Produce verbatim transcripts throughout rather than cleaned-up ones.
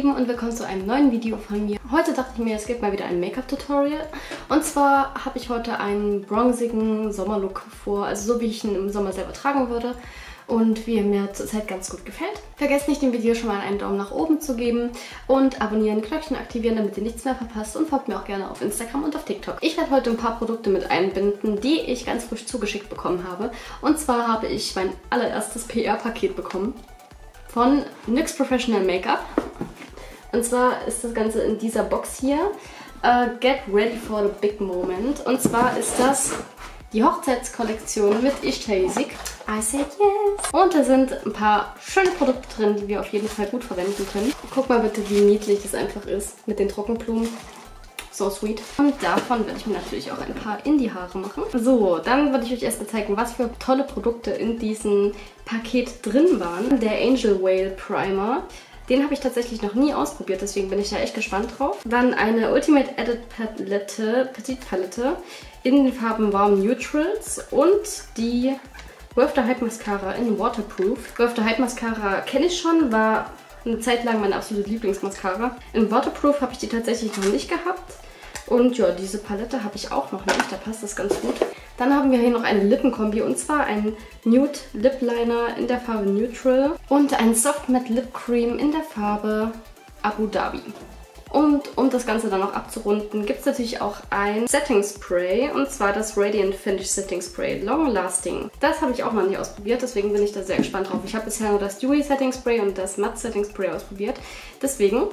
Lieben und willkommen zu einem neuen Video von mir. Heute dachte ich mir, es gibt mal wieder ein Make-up-Tutorial. Und zwar habe ich heute einen bronzigen Sommerlook vor, also so wie ich ihn im Sommer selber tragen würde. Und wie er mir zurzeit ganz gut gefällt. Vergesst nicht, dem Video schon mal einen Daumen nach oben zu geben und abonnieren, Glöckchen aktivieren, damit ihr nichts mehr verpasst und folgt mir auch gerne auf Instagram und auf TikTok. Ich werde heute ein paar Produkte mit einbinden, die ich ganz frisch zugeschickt bekommen habe. Und zwar habe ich mein allererstes P R-Paket bekommen von N Y X Professional Make-up. Und zwar ist das Ganze in dieser Box hier. Uh, Get ready for the big moment. Und zwar ist das die Hochzeitskollektion mit Ishtaysik. I said yes. Und da sind ein paar schöne Produkte drin, die wir auf jeden Fall gut verwenden können. Guck mal bitte, wie niedlich das einfach ist mit den Trockenblumen. So sweet. Und davon werde ich mir natürlich auch ein paar in die Haare machen. So, dann würde ich euch erstmal zeigen, was für tolle Produkte in diesem Paket drin waren. Der Angel Whale Primer. Den habe ich tatsächlich noch nie ausprobiert, deswegen bin ich da echt gespannt drauf. Dann eine Ultimate Edit Palette, Petite Palette in den Farben Warm Neutrals und die Worth the Hype Mascara in Waterproof. Worth the Hype Mascara kenne ich schon, war eine Zeit lang meine absolute Lieblingsmascara. In Waterproof habe ich die tatsächlich noch nicht gehabt. Und ja, diese Palette habe ich auch noch nicht, da passt das ganz gut. Dann haben wir hier noch eine Lippenkombi und zwar einen Nude Lip Liner in der Farbe Neutral und einen Soft Matte Lip Cream in der Farbe Abu Dhabi. Und um das Ganze dann noch abzurunden, gibt es natürlich auch ein Setting Spray und zwar das Radiant Finish Setting Spray Long Lasting. Das habe ich auch noch nicht ausprobiert, deswegen bin ich da sehr gespannt drauf. Ich habe bisher nur das Dewy Setting Spray und das Matte Setting Spray ausprobiert, deswegen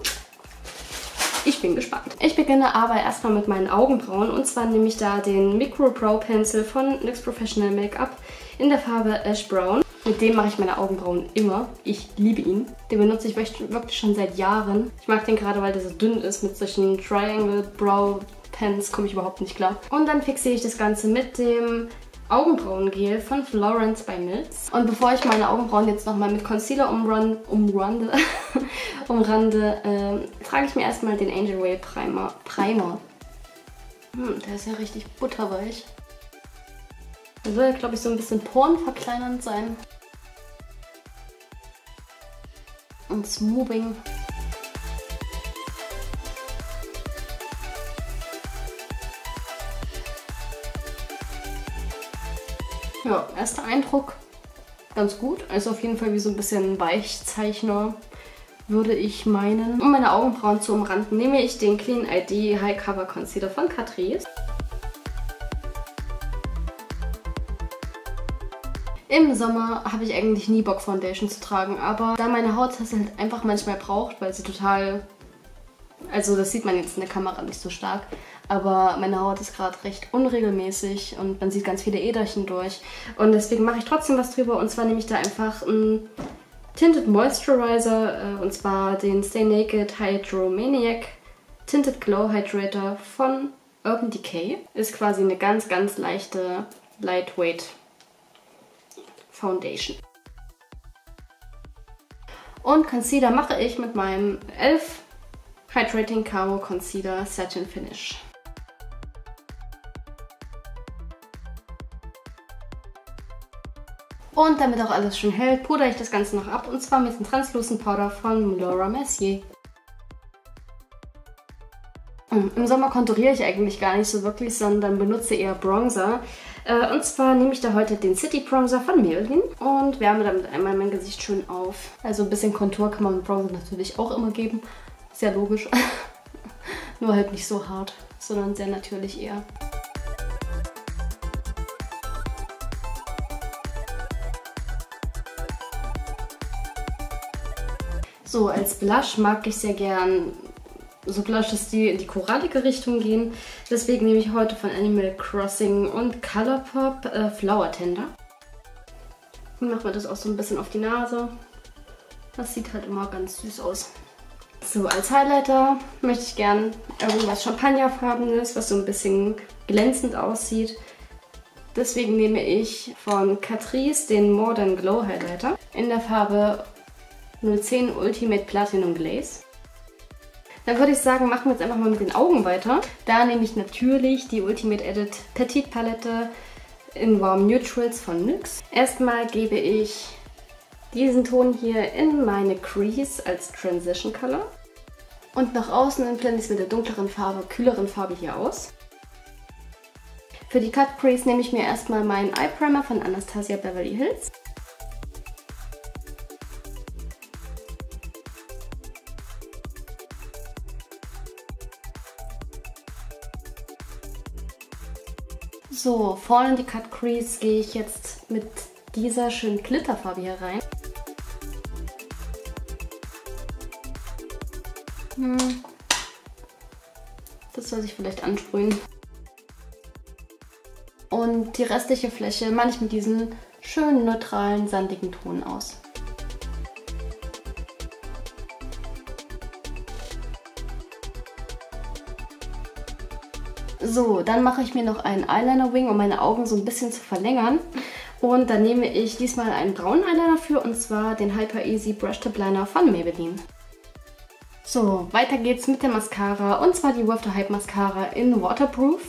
ich bin gespannt. Ich beginne aber erstmal mit meinen Augenbrauen und zwar nehme ich da den Micro Brow Pencil von N Y X Professional Make-up in der Farbe Ash Brown. Mit dem mache ich meine Augenbrauen immer. Ich liebe ihn. Den benutze ich wirklich schon seit Jahren. Ich mag den gerade, weil der so dünn ist. Mit solchen Triangle Brow Pens komme ich überhaupt nicht klar. Und dann fixiere ich das Ganze mit dem Augenbrauengel von Florence by Mills. Und bevor ich meine Augenbrauen jetzt nochmal mit Concealer umrun, umrunde, umrande, äh, trage ich mir erstmal den Angel Whale Primer. Primer. Hm, der ist ja richtig butterweich. Der soll ja, glaube ich, so ein bisschen porenverkleinernd sein. Und smoothing. Ja, erster Eindruck ganz gut. Also auf jeden Fall wie so ein bisschen Weichzeichner, würde ich meinen. Um meine Augenbrauen zu umranden, nehme ich den Clean I D High Cover Concealer von Catrice. Im Sommer habe ich eigentlich nie Bock, Foundation zu tragen, aber da meine Haut das halt einfach manchmal braucht, weil sie total... Also das sieht man jetzt in der Kamera nicht so stark, aber meine Haut ist gerade recht unregelmäßig und man sieht ganz viele Äderchen durch. Und deswegen mache ich trotzdem was drüber und zwar nehme ich da einfach einen Tinted Moisturizer und zwar den Stay Naked Hydromaniac Tinted Glow Hydrator von Urban Decay. Ist quasi eine ganz, ganz leichte, lightweight Foundation. Und Concealer mache ich mit meinem e l f Hydrating Caro Concealer Satin Finish. Und damit auch alles schön hält, pudere ich das Ganze noch ab und zwar mit dem Translucent Powder von Laura Mercier. Im Sommer konturiere ich eigentlich gar nicht so wirklich, sondern benutze eher Bronzer. Und zwar nehme ich da heute den City Bronzer von Maybelline und wärme damit einmal mein Gesicht schön auf. Also ein bisschen Kontur kann man mit Bronzer natürlich auch immer geben. Sehr logisch. Nur halt nicht so hart, sondern sehr natürlich eher. So, als Blush mag ich sehr gern so Blushes, die in die korallige Richtung gehen. Deswegen nehme ich heute von Animal Crossing und Colourpop äh, Flower Tender. Und mache mir das auch so ein bisschen auf die Nase. Das sieht halt immer ganz süß aus. So, als Highlighter möchte ich gern irgendwas Champagnerfarbenes, was so ein bisschen glänzend aussieht. Deswegen nehme ich von Catrice den Modern Glow Highlighter in der Farbe null zehn Ultimate Platinum Glaze. Dann würde ich sagen, machen wir jetzt einfach mal mit den Augen weiter. Da nehme ich natürlich die Ultimate Edit Petite Palette in Warm Neutrals von N Y X. Erstmal gebe ich diesen Ton hier in meine Crease als Transition Color. Und nach außen blende ich es mit der dunkleren Farbe, kühleren Farbe hier aus. Für die Cut Crease nehme ich mir erstmal meinen Eye Primer von Anastasia Beverly Hills. So, vorne in die Cut Crease gehe ich jetzt mit dieser schönen Glitterfarbe hier rein. Hm. Das soll sich vielleicht ansprühen. Und die restliche Fläche mache ich mit diesen schönen, neutralen, sandigen Ton aus. So, dann mache ich mir noch einen Eyeliner-Wing, um meine Augen so ein bisschen zu verlängern. Und dann nehme ich diesmal einen braunen Eyeliner für, und zwar den Hyper Easy Brush Tip Liner von Maybelline. So, weiter geht's mit der Mascara, und zwar die Worth the Hype Mascara in Waterproof.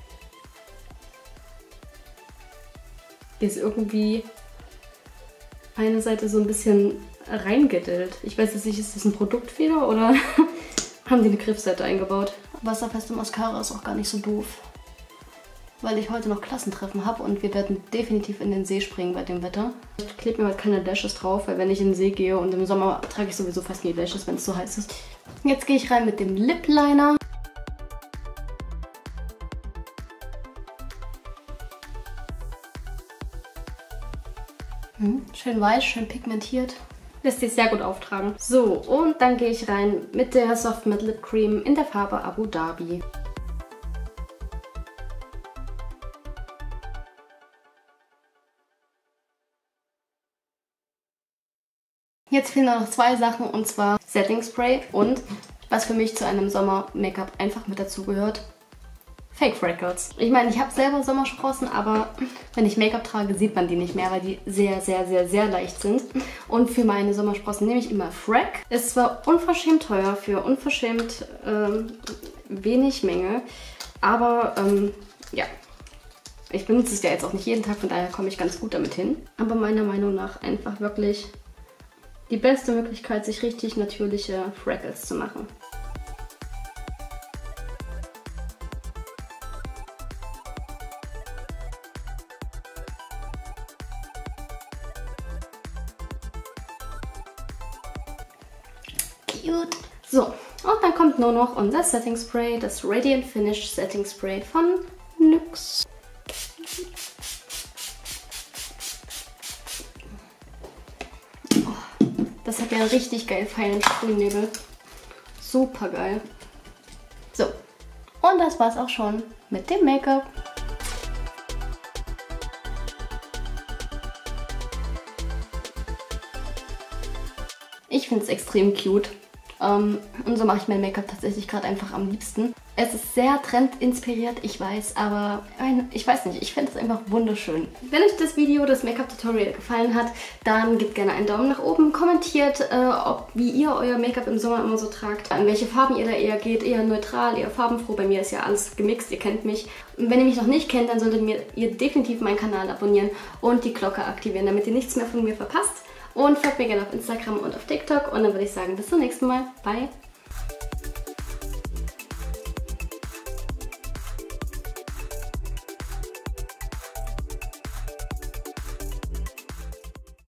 Die ist irgendwie eine Seite so ein bisschen reingedillt. Ich weiß jetzt nicht, ist das ein Produktfehler oder haben die eine Griffseite eingebaut? Wasserfeste Mascara ist auch gar nicht so doof, weil ich heute noch Klassentreffen habe und wir werden definitiv in den See springen bei dem Wetter. Ich klebe mir halt keine Lashes drauf, weil wenn ich in den See gehe, und im Sommer trage ich sowieso fast nie Lashes, wenn es so heiß ist. Jetzt gehe ich rein mit dem Lip Liner. Hm, schön weiß, schön pigmentiert. Lässt sich sehr gut auftragen. So, und dann gehe ich rein mit der Soft Matte Lip Cream in der Farbe Abu Dhabi. Jetzt fehlen noch zwei Sachen, und zwar Setting Spray und, was für mich zu einem Sommer-Make-up einfach mit dazu gehört, Fake Freckles. Ich meine, ich habe selber Sommersprossen, aber wenn ich Make-up trage, sieht man die nicht mehr, weil die sehr, sehr, sehr, sehr leicht sind. Und für meine Sommersprossen nehme ich immer Freck. Ist zwar unverschämt teuer für unverschämt ähm, wenig Menge, aber ähm, ja, ich benutze es ja jetzt auch nicht jeden Tag, von daher komme ich ganz gut damit hin. Aber meiner Meinung nach einfach wirklich die beste Möglichkeit, sich richtig natürliche Freckles zu machen. Cute. So, und dann kommt nur noch unser Setting Spray, das Radiant Finish Setting Spray von N Y X. Oh, das hat ja einen richtig geil feinen Sprühnebel. Super geil. So, und das war's auch schon mit dem Make-up. Ich finde es extrem cute. Um, und so mache ich mein Make-up tatsächlich gerade einfach am liebsten. Es ist sehr trendinspiriert, ich weiß, aber ich weiß nicht, ich finde es einfach wunderschön. Wenn euch das Video, das Make-up-Tutorial gefallen hat, dann gebt gerne einen Daumen nach oben, kommentiert, äh, ob, wie ihr euer Make-up im Sommer immer so tragt, an welche Farben ihr da eher geht, eher neutral, eher farbenfroh. Bei mir ist ja alles gemixt, ihr kennt mich. Und wenn ihr mich noch nicht kennt, dann solltet ihr, ihr definitiv meinen Kanal abonnieren und die Glocke aktivieren, damit ihr nichts mehr von mir verpasst. Und folgt mir gerne auf Instagram und auf TikTok. Und dann würde ich sagen, bis zum nächsten Mal. Bye!